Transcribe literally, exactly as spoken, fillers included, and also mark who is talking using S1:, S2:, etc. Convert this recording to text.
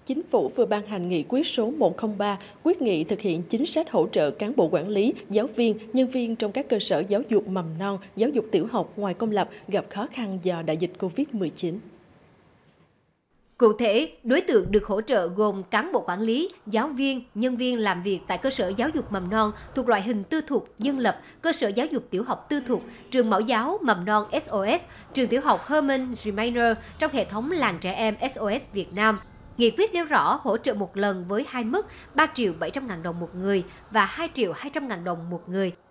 S1: Chính phủ vừa ban hành nghị quyết số một không ba quyết nghị thực hiện chính sách hỗ trợ cán bộ quản lý, giáo viên, nhân viên trong các cơ sở giáo dục mầm non, giáo dục tiểu học ngoài công lập gặp khó khăn do đại dịch Covid mười chín.
S2: Cụ thể, đối tượng được hỗ trợ gồm cán bộ quản lý, giáo viên, nhân viên làm việc tại cơ sở giáo dục mầm non thuộc loại hình tư thục, dân lập, cơ sở giáo dục tiểu học tư thục, trường mẫu giáo mầm non ét ô ét, trường tiểu học Herman Remainer trong hệ thống làng trẻ em ét ô ét Việt Nam. Nghị quyết nêu rõ hỗ trợ một lần với hai mức ba triệu bảy trăm ngàn đồng một người và hai triệu hai trăm ngàn đồng một người.